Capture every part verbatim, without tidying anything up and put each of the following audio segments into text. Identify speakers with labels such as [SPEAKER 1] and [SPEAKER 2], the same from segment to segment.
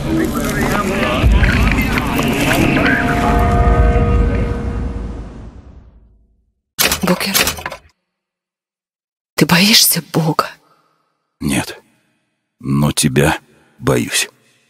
[SPEAKER 1] Букер, ты боишься Бога?
[SPEAKER 2] Нет, но тебя боюсь.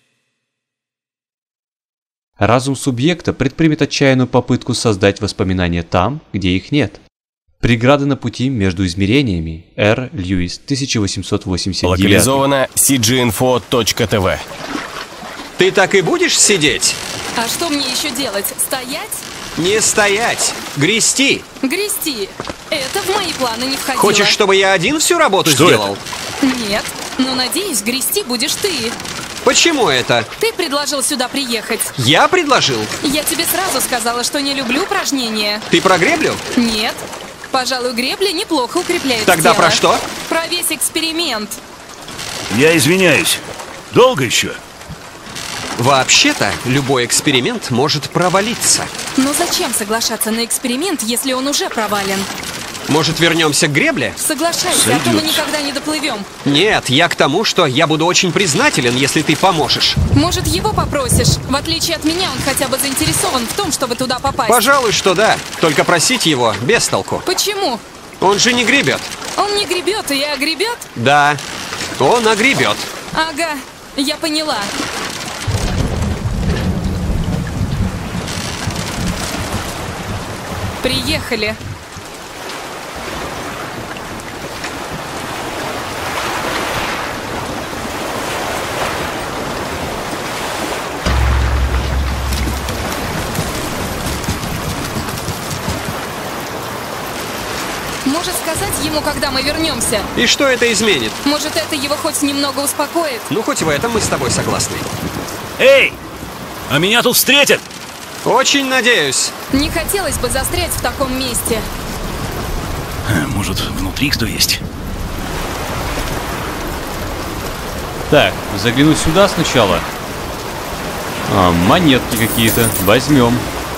[SPEAKER 3] Разум субъекта предпримет отчаянную попытку создать воспоминания там, где их нет. Преграды на пути между измерениями. Р. Льюис, тысяча восемьсот восемьдесят девять.
[SPEAKER 4] Локализовано си джи инфо точка ти ви.
[SPEAKER 5] Ты так и будешь сидеть?
[SPEAKER 1] А что мне еще делать? Стоять?
[SPEAKER 5] Не стоять, грести.
[SPEAKER 1] Грести. Это в мои планы не входило.
[SPEAKER 5] Хочешь, чтобы я один всю работу
[SPEAKER 2] Что
[SPEAKER 5] сделал?
[SPEAKER 2] это?
[SPEAKER 1] Нет, но надеюсь, грести будешь ты.
[SPEAKER 5] Почему это?
[SPEAKER 1] Ты предложил сюда приехать.
[SPEAKER 5] Я предложил?
[SPEAKER 1] Я тебе сразу сказала, что не люблю упражнения.
[SPEAKER 5] Ты про греблю?
[SPEAKER 1] Нет. Пожалуй, гребля неплохо укрепляет
[SPEAKER 5] Тогда
[SPEAKER 1] тело.
[SPEAKER 5] про что?
[SPEAKER 1] Про весь эксперимент.
[SPEAKER 2] Я извиняюсь. Долго еще?
[SPEAKER 5] Вообще-то, любой эксперимент может провалиться.
[SPEAKER 1] Но зачем соглашаться на эксперимент, если он уже провален?
[SPEAKER 5] Может, вернемся к гребле?
[SPEAKER 1] Соглашайся, а то мы никогда не доплывем.
[SPEAKER 5] Нет, я к тому, что я буду очень признателен, если ты поможешь.
[SPEAKER 1] Может, его попросишь? В отличие от меня, он хотя бы заинтересован в том, чтобы туда попасть.
[SPEAKER 5] Пожалуй, что да. Только просить его без толку.
[SPEAKER 1] Почему?
[SPEAKER 5] Он же не гребет.
[SPEAKER 1] Он не гребет, и огребет?
[SPEAKER 5] Да, он огребет.
[SPEAKER 1] Ага, я поняла. Приехали. Может сказать ему, когда мы вернемся?
[SPEAKER 5] И что это изменит?
[SPEAKER 1] Может, это его хоть немного успокоит?
[SPEAKER 5] Ну, хоть в этом мы с тобой согласны.
[SPEAKER 2] Эй! А меня тут встретят!
[SPEAKER 5] Очень надеюсь.
[SPEAKER 1] Не хотелось бы застрять в таком месте.
[SPEAKER 2] Может, внутри кто есть?
[SPEAKER 3] Так, загляну сюда сначала. А, монетки какие-то. Возьмем.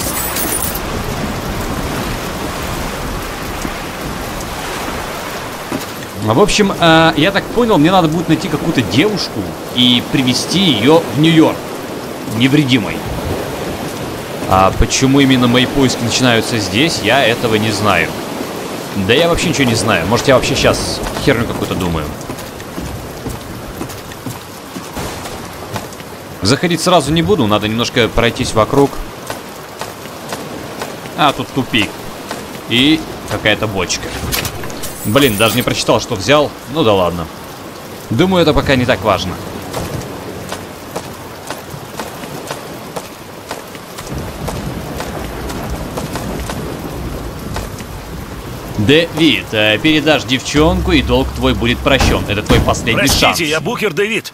[SPEAKER 3] В общем, э, я так понял, мне надо будет найти какую-то девушку и привезти ее в Нью-Йорк невредимой. А почему именно мои поиски начинаются здесь, я этого не знаю. Да я вообще ничего не знаю. Может, я вообще сейчас херню какую-то думаю. Заходить сразу не буду, надо немножко пройтись вокруг. А, тут тупик. И какая-то бочка. Блин, даже не прочитал, что взял. Ну да ладно. Думаю, это пока не так важно. Дэвид, передашь девчонку, и долг твой будет прощен. Это твой последний
[SPEAKER 2] Простите,
[SPEAKER 3] шанс.
[SPEAKER 2] я Букер Дэвид.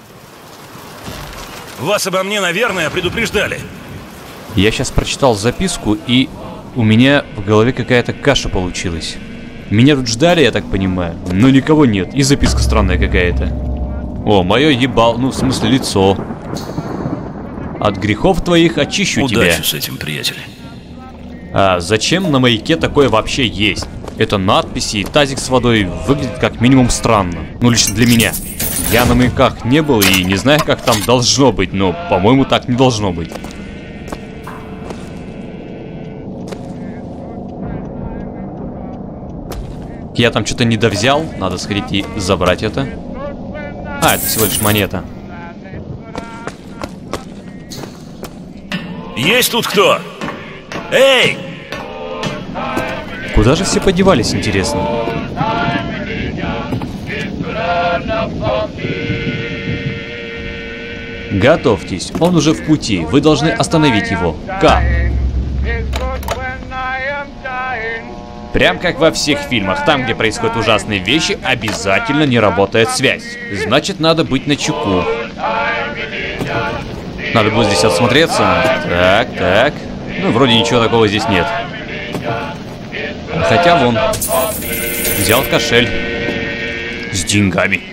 [SPEAKER 2] Вас обо мне, наверное, предупреждали.
[SPEAKER 3] Я сейчас прочитал записку, и у меня в голове какая-то каша получилась. Меня тут ждали, я так понимаю, но никого нет. И записка странная какая-то. О, мое ебал, ну в смысле лицо. От грехов твоих очищу тебя.
[SPEAKER 2] Удачи с этим, приятель.
[SPEAKER 3] А зачем на маяке такое вообще есть? Это надписи и тазик с водой выглядит как минимум странно. Ну, лично для меня. Я на маяках не был и не знаю, как там должно быть, но, по-моему, так не должно быть. Я там что-то недовзял. Надо сходить и забрать это. А, это всего лишь монета.
[SPEAKER 2] Есть тут кто? Эй!
[SPEAKER 3] Куда же все подевались, интересно? Готовьтесь, он уже в пути. Вы должны остановить его. Как? Прям как во всех фильмах, там, где происходят ужасные вещи, обязательно не работает связь. Значит, надо быть начеку. Надо будет здесь осмотреться. Так, так. Ну, вроде ничего такого здесь нет. Хотя вон. Взял кошель. С деньгами.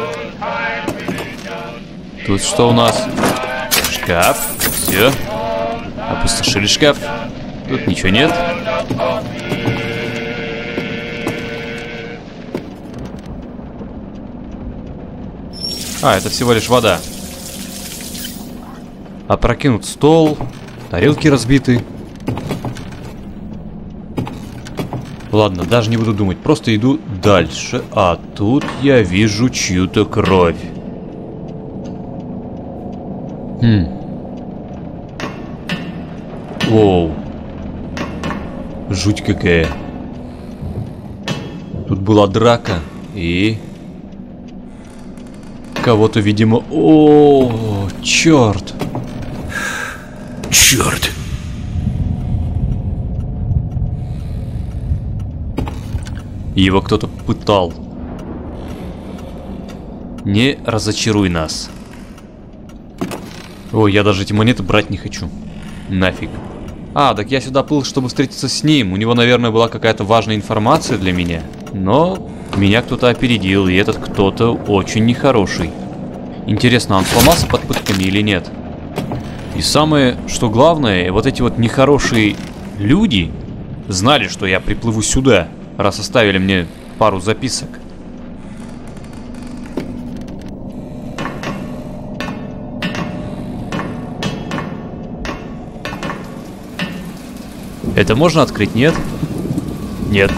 [SPEAKER 3] Тут что у нас? Шкаф. Все. Опустошили шкаф. Тут ничего нет. А, это всего лишь вода. Опрокинут стол. Тарелки разбиты. Ладно, даже не буду думать. Просто иду дальше. А тут я вижу чью-то кровь. Хм. Воу. Жуть какая. Тут была драка. И... Кого-то, видимо... О, черт.
[SPEAKER 2] Черт.
[SPEAKER 3] Его кто-то пытал. Не разочаруй нас. Ой, я даже эти монеты брать не хочу. Нафиг. А, так я сюда плыл, чтобы встретиться с ним. У него, наверное, была какая-то важная информация для меня. Но меня кто-то опередил, и этот кто-то очень нехороший. Интересно, он сломался под пытками или нет? И самое, что главное, вот эти вот нехорошие люди знали, что я приплыву сюда, раз оставили мне пару записок. Это можно открыть? Нет? Нет.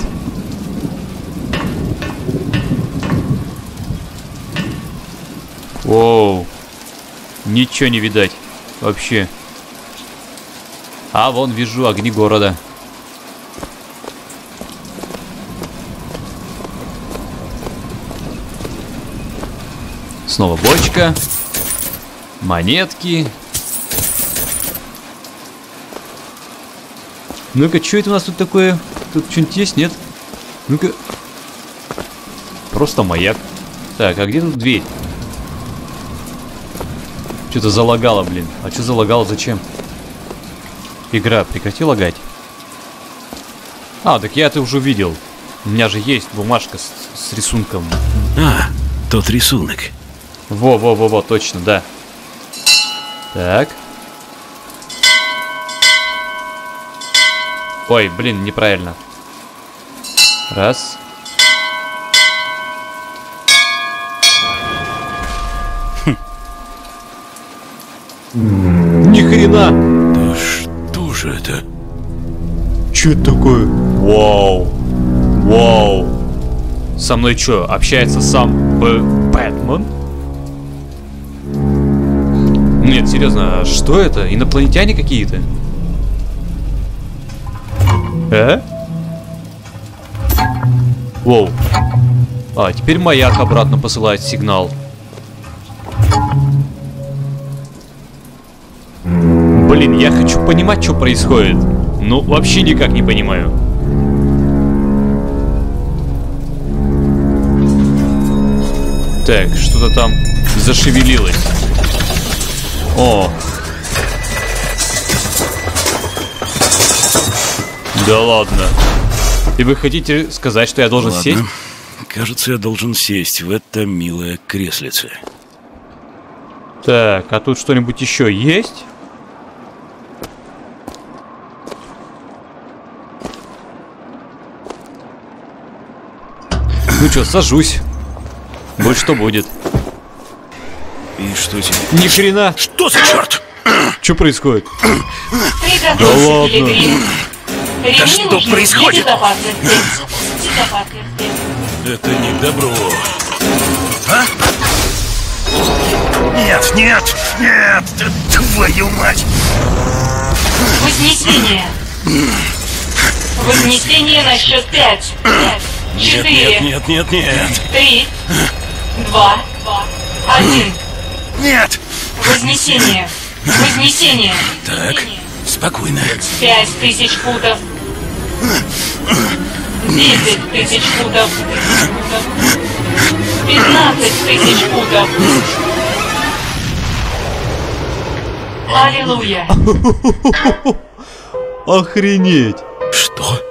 [SPEAKER 3] Оу. Ничего не видать. Вообще. А, вон вижу огни города. Снова бочка. Монетки. Ну-ка, что это у нас тут такое? Тут что-нибудь есть, нет? Ну-ка. Просто маяк. Так, а где тут дверь? Что-то залагало, блин. А что залагало, зачем? Игра, прекрати лагать. А, так я это уже видел. У меня же есть бумажка с, с рисунком.
[SPEAKER 2] А, тот рисунок.
[SPEAKER 3] Во-во-во-во, точно, да. Так. Ой, блин, неправильно. Раз. Хм. Ни хрена!
[SPEAKER 2] Да что же это?
[SPEAKER 3] Что это такое? Вау. Вау. Со мной что, общается сам Б Бэтмен? Нет, серьезно, а что это? Инопланетяне какие-то? Э? Воу. А, теперь маяк обратно посылает сигнал. Блин, я хочу понимать, что происходит. Ну, вообще никак не понимаю. Так, что-то там зашевелилось. О. Да ладно. И вы хотите сказать, что я должен
[SPEAKER 2] Ладно.
[SPEAKER 3] сесть?
[SPEAKER 2] Кажется, я должен сесть в это милое креслице.
[SPEAKER 3] Так, а тут что-нибудь еще есть? Ну что, сажусь. Вот что будет.
[SPEAKER 2] И что тебе?
[SPEAKER 3] Ни хрена.
[SPEAKER 2] Что за черт?
[SPEAKER 3] Что происходит?
[SPEAKER 6] Да
[SPEAKER 3] ладно.
[SPEAKER 2] Да что происходит? Это не добро. А? Нет, нет, нет, твою мать!
[SPEAKER 6] Вознесение. Вознесение на счет пять. Пять.
[SPEAKER 2] Нет,
[SPEAKER 6] Четыре.
[SPEAKER 2] нет, нет, нет, нет.
[SPEAKER 6] Три. Два. Один.
[SPEAKER 2] Нет!
[SPEAKER 6] Вознесение. Вознесение.
[SPEAKER 2] Так, спокойно.
[SPEAKER 6] Пять тысяч футов. Десять тысяч футов. Пятнадцать тысяч футов. Аллилуйя.
[SPEAKER 3] Охренеть.
[SPEAKER 2] Что?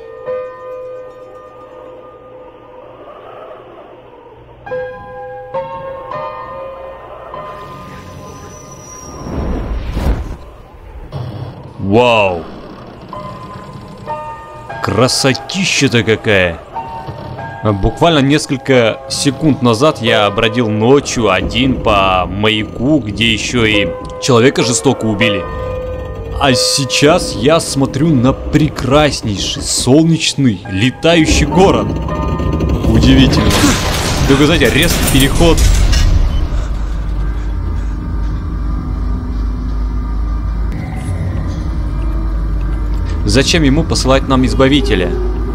[SPEAKER 3] Вау. Красотища-то какая. Буквально несколько секунд назад я бродил ночью один по маяку, где еще и человека жестоко убили. А сейчас я смотрю на прекраснейший, солнечный, летающий город. Удивительно. Только, знаете, резкий переход. Зачем ему посылать нам избавителя,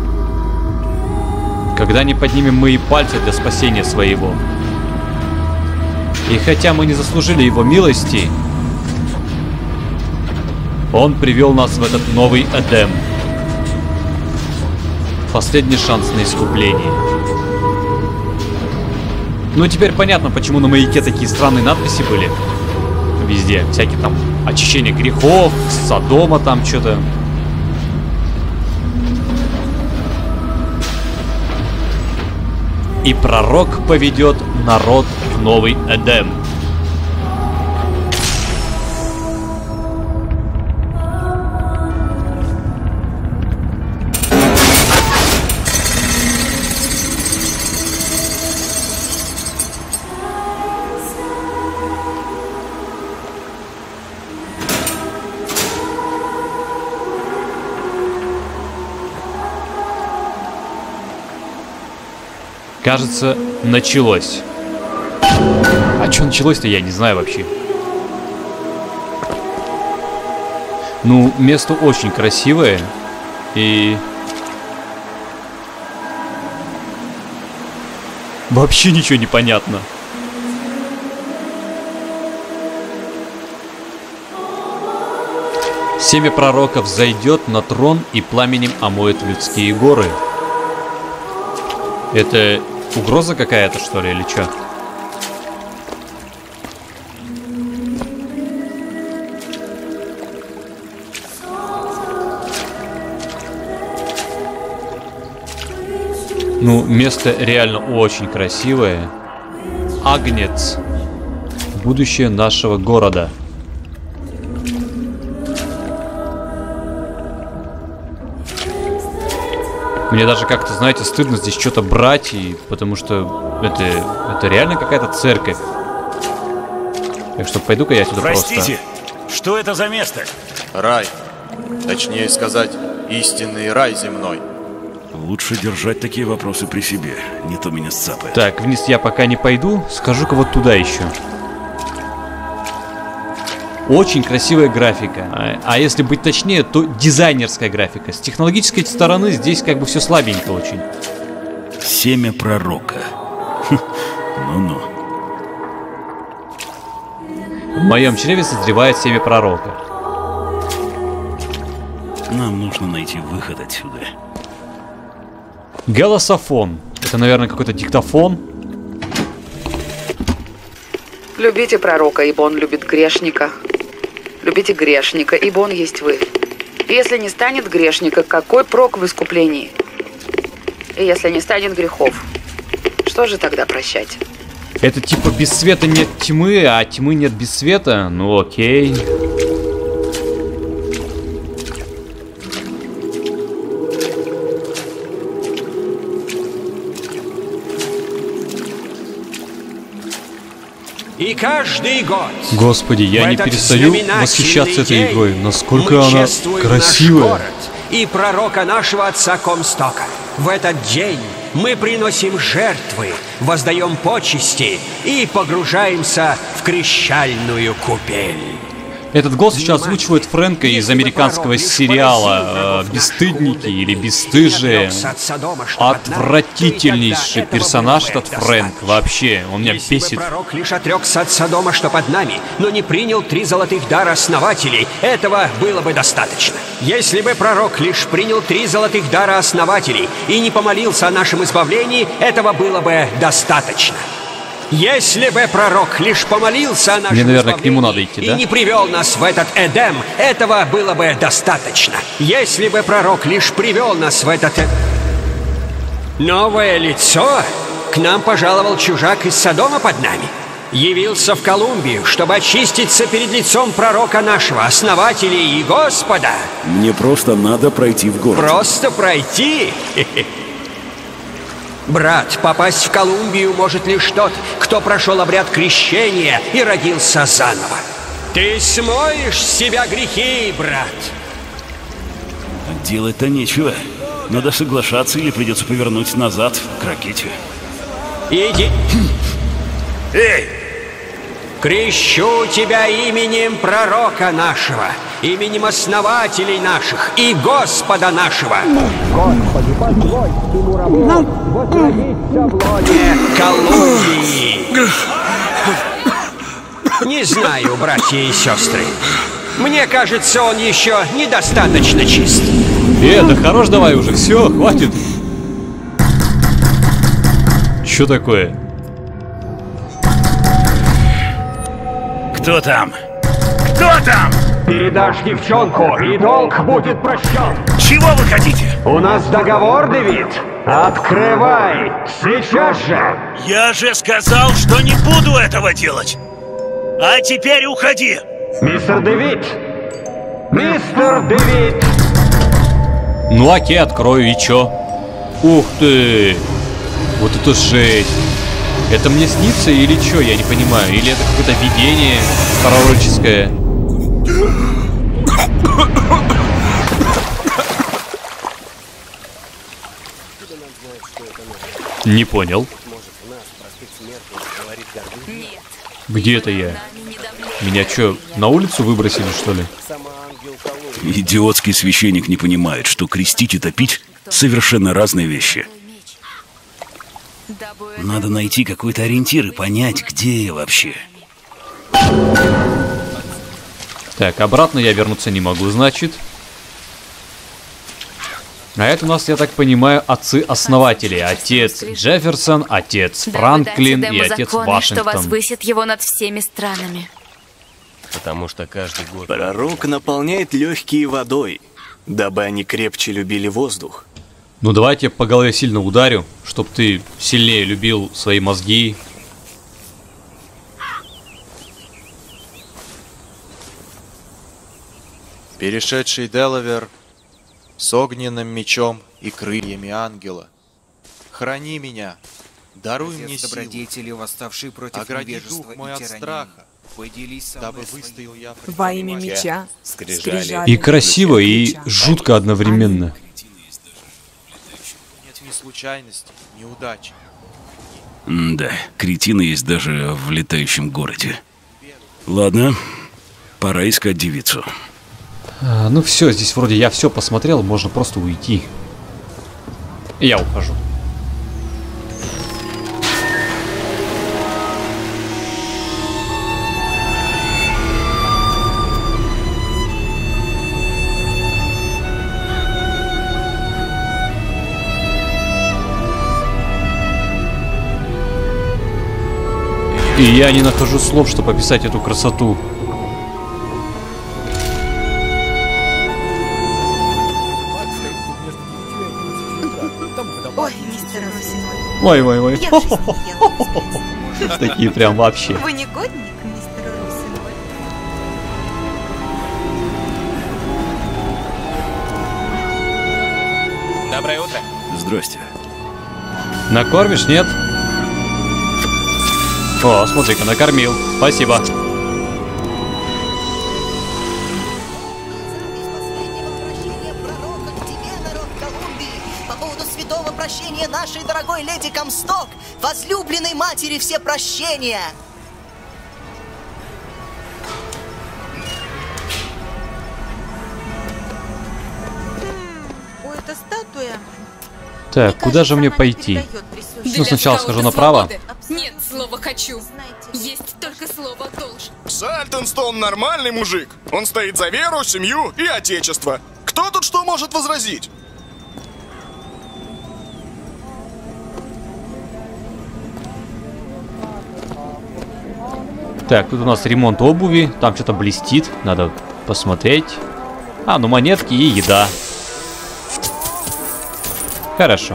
[SPEAKER 3] когда не поднимем мы и пальцы для спасения своего? И хотя мы не заслужили его милости, он привел нас в этот новый Эдем. Последний шанс на искупление. Ну, теперь понятно, почему на маяке такие странные надписи были. Везде. Всякие там очищение грехов, Содома там что-то. И пророк поведет народ в новый Эдем. Кажется, началось. А что началось-то, я не знаю вообще. Ну, место очень красивое. И... вообще ничего не понятно. Семя пророков зайдет на трон и пламенем омоет людские горы. Это угроза какая-то, что ли, или что? Ну, место реально очень красивое. Агнец. Будущее нашего города. Мне даже как-то, знаете, стыдно здесь что-то брать, и, потому что это, это реально какая-то церковь. Так что пойду-ка я сюда просто...
[SPEAKER 2] Простите, что это за место?
[SPEAKER 7] Рай. Точнее сказать, истинный рай земной.
[SPEAKER 2] Лучше держать такие вопросы при себе, не то меня сцапает.
[SPEAKER 3] Так, вниз я пока не пойду, скажу-ка вот туда еще. Очень красивая графика. А, а если быть точнее, то дизайнерская графика. С технологической стороны здесь как бы все слабенько очень.
[SPEAKER 2] Семя пророка. Ну-ну.
[SPEAKER 3] В моем чреве созревает семя пророка.
[SPEAKER 2] Нам нужно найти выход отсюда.
[SPEAKER 3] Голософон. Это, наверное, какой-то диктофон.
[SPEAKER 8] Любите пророка, ибо он любит грешника. Любите грешника, ибо он есть вы. И если не станет грешника, какой прок в искуплении? И если не станет грехов, что же тогда прощать?
[SPEAKER 3] Это типа без света нет тьмы, а тьмы нет без света? Ну окей.
[SPEAKER 5] И каждый год
[SPEAKER 3] Господи, я не перестаю восхищаться этой игрой. Насколько она красивая.
[SPEAKER 5] И пророка нашего отца Комстока. В этот день мы приносим жертвы, воздаем почести и погружаемся в крещальную купель.
[SPEAKER 3] Этот голос сейчас озвучивает Фрэнка из американского сериала э, «Бесстыдники» или «Бесстыжие». Отвратительнейший персонаж этот Фрэнк. Вообще, он меня бесит.
[SPEAKER 5] Если бы пророк лишь отрекся от Содома, что под нами, но не принял три золотых дара основателей, этого было бы достаточно. Если бы пророк лишь принял три золотых дара основателей и не помолился о нашем избавлении, этого было бы достаточно. Если бы пророк лишь помолился о нашем
[SPEAKER 3] Мне, наверное, к нему надо идти,
[SPEAKER 5] и
[SPEAKER 3] да?
[SPEAKER 5] не привел нас в этот Эдем, этого было бы достаточно. Если бы пророк лишь привел нас в этот Эдем... Новое лицо? К нам пожаловал чужак из Содома под нами. Явился в Колумбию, чтобы очиститься перед лицом пророка нашего, основателя и Господа.
[SPEAKER 2] Мне просто надо пройти в город.
[SPEAKER 5] Просто пройти? Брат, попасть в Колумбию может лишь тот, кто прошел обряд крещения и родился заново. Ты смоешь с себя грехи, брат.
[SPEAKER 2] Делать-то нечего. Надо соглашаться или придется повернуть назад к ракете.
[SPEAKER 5] Иди.
[SPEAKER 2] Эй!
[SPEAKER 5] Крещу тебя именем пророка нашего, именем основателей наших и Господа нашего. Господи, позволь всему рабу возродиться в лоне Колумбии. Не знаю, братья и сестры. Мне кажется, он еще недостаточно чист.
[SPEAKER 3] Э, да хорош давай уже, все, хватит. Что такое?
[SPEAKER 2] Кто там? Кто там?
[SPEAKER 5] Передашь девчонку, и долг будет прощен.
[SPEAKER 2] Чего вы хотите?
[SPEAKER 5] У нас договор, Дэвид. Открывай, сейчас же.
[SPEAKER 2] Я же сказал, что не буду этого делать. А теперь уходи.
[SPEAKER 5] Мистер Дэвид. Мистер Дэвид.
[SPEAKER 3] Ну окей, открою, и чё? Ух ты! Вот это жесть! Это мне снится или чё? Я не понимаю. Или это какое-то видение пророческое? Не понял. Где это я? Меня чё, на улицу выбросили, что ли?
[SPEAKER 2] Идиотский священник не понимает, что крестить и топить — совершенно разные вещи. Надо найти какой-то ориентир и понять, где я вообще.
[SPEAKER 3] Так, обратно я вернуться не могу, значит. А это у нас, я так понимаю, отцы-основатели. Отец Джефферсон, отец Франклин и отец Вашингтон.
[SPEAKER 9] Что возвысит его над всеми странами.
[SPEAKER 4] Потому что каждый год...
[SPEAKER 10] Пророк наполняет легкие водой, дабы они крепче любили воздух.
[SPEAKER 3] Ну давайте я по голове сильно ударю, чтоб ты сильнее любил свои мозги.
[SPEAKER 7] Перешедший Делавер с огненным мечом и крыльями ангела. Храни меня, даруй мне силу,
[SPEAKER 11] добродетели, восставший против
[SPEAKER 7] огради дух мой от страха, дабы выстоял я
[SPEAKER 12] во имя меча, скрижали.
[SPEAKER 3] И красиво, и жутко одновременно.
[SPEAKER 7] Нет ни случайности, ни удачи.
[SPEAKER 2] Да, кретины есть даже в летающем городе. Ладно, пора искать девицу.
[SPEAKER 3] А, ну все, здесь вроде я все посмотрел, можно просто уйти. И я ухожу. И я не нахожу слов, чтобы описать эту красоту.
[SPEAKER 12] Ой, мистер Русин.
[SPEAKER 3] Ой, ой, ой. Такие прям вообще.
[SPEAKER 12] Вы негодник, мистер Русин.
[SPEAKER 4] Доброе утро.
[SPEAKER 2] Здрасте.
[SPEAKER 3] Накормишь, нет? О, смотри-ка, накормил. Спасибо.
[SPEAKER 13] По поводу святого прощения нашей дорогой леди Комсток, возлюбленной матери все прощения.
[SPEAKER 12] Ой, эта статуя.
[SPEAKER 3] Так, куда же мне пойти? Ну, сначала схожу направо.
[SPEAKER 1] Нет слова «хочу». Есть только слово «должен».
[SPEAKER 14] Сальтонстон нормальный мужик. Он стоит за веру, семью и отечество. Кто тут что может возразить?
[SPEAKER 3] Так, тут у нас ремонт обуви. Там что-то блестит. Надо посмотреть. А, ну монетки и еда. Хорошо.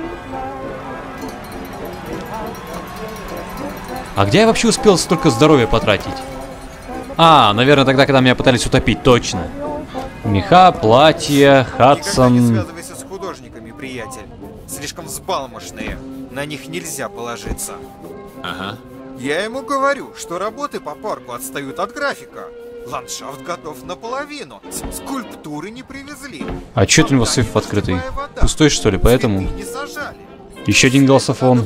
[SPEAKER 3] А где я вообще успел столько здоровья потратить? А, наверное, тогда, когда меня пытались утопить, точно. Меха, платья, Хадсон.
[SPEAKER 11] Не связывайся с художниками, приятель. Слишком взбалмошные. На них нельзя положиться.
[SPEAKER 3] Ага.
[SPEAKER 11] Я ему говорю, что работы по парку отстают от графика. Ландшафт готов наполовину. Скульптуры не привезли.
[SPEAKER 3] А чё это у него сейф открытый? Пустой, что ли, поэтому? Еще один голософон.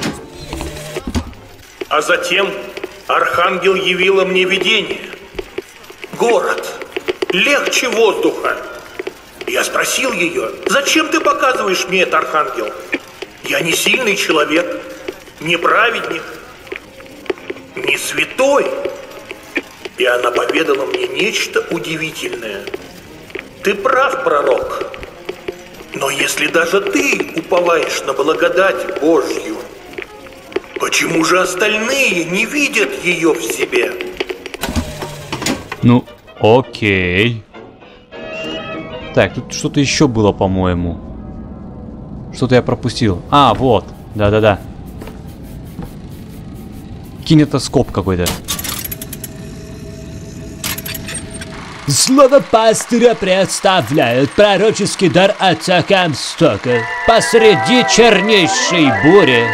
[SPEAKER 15] А затем Архангел явила мне видение. Город. Легче воздуха. Я спросил ее, зачем ты показываешь мне это, Архангел? Я не сильный человек, не праведник, не святой. И она поведала мне нечто удивительное. Ты прав, пророк. Но если даже ты уповаешь на благодать Божью, почему же остальные не видят ее в себе?
[SPEAKER 3] Ну, окей. Так, тут что-то еще было, по-моему. Что-то я пропустил. А, вот. Да-да-да. Кинетоскоп какой-то.
[SPEAKER 16] Слово пастыря представляет пророческий дар отца Камстока посреди чернейшей бури.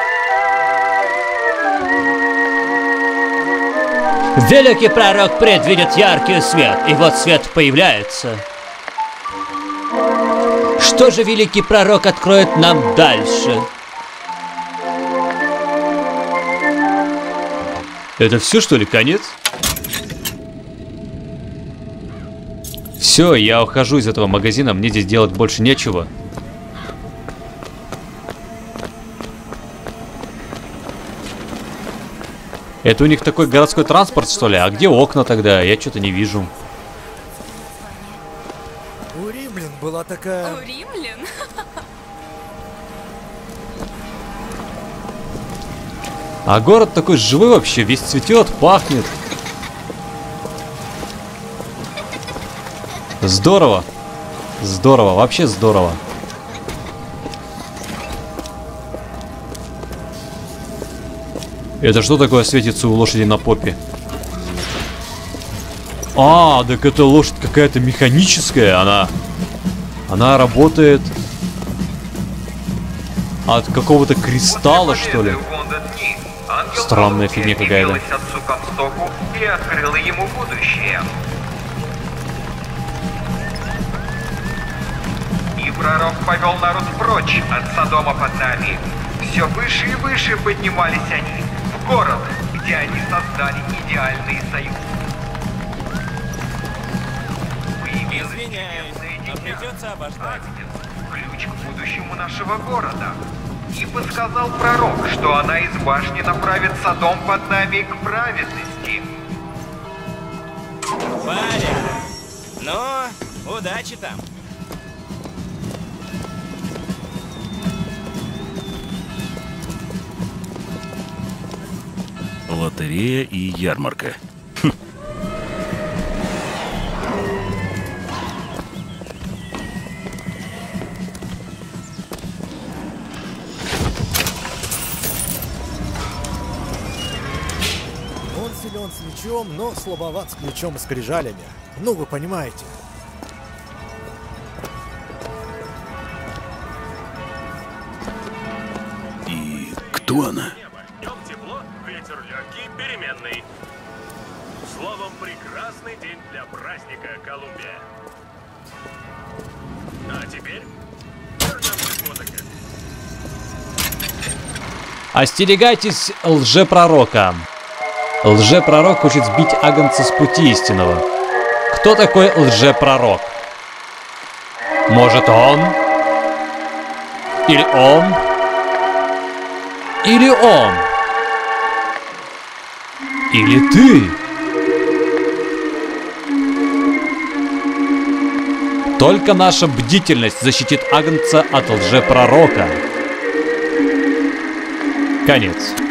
[SPEAKER 16] Великий пророк предвидит яркий свет, и вот свет появляется. Что же великий пророк откроет нам дальше?
[SPEAKER 3] Это все, что ли, конец? Все, я ухожу из этого магазина, мне здесь делать больше нечего. Это у них такой городской транспорт, что ли? А где окна тогда? Я что-то не вижу.
[SPEAKER 11] У римлян была такая...
[SPEAKER 1] У римлян?
[SPEAKER 3] А город такой живой вообще, весь цветет, пахнет. Здорово. Здорово, вообще здорово. Это что такое светится у лошади на попе? А, так это лошадь какая-то механическая, она... Она работает... От какого-то кристалла, что ли? Странная фигня какая-то.
[SPEAKER 17] Отцу Камстоку и открыла ему будущее. И пророк повел народ прочь от Содома под нами. Все выше и выше поднимались они в город, где они создали идеальный союз.
[SPEAKER 4] Извиняюсь, но придется обождать.
[SPEAKER 17] Ключ к будущему нашего города. И подсказал пророк, что она из башни направит Содом под нами к праведности.
[SPEAKER 4] Валя, ну, удачи там.
[SPEAKER 2] Лотерея и ярмарка.
[SPEAKER 18] Он силен с мечом, но слабоват с ключом и скрижалями. Ну, вы понимаете.
[SPEAKER 2] И кто она?
[SPEAKER 19] Днем тепло, ветер легкий, переменный. Словом, прекрасный день для праздника Колумбия. А теперь вернемся к музыке.
[SPEAKER 3] Остерегайтесь лжепророка. Лжепророк хочет сбить агнца с пути истинного. Кто такой лжепророк? Может, он? Или он? Или он? Или ты? Только наша бдительность защитит агнца от лжепророка. Конец.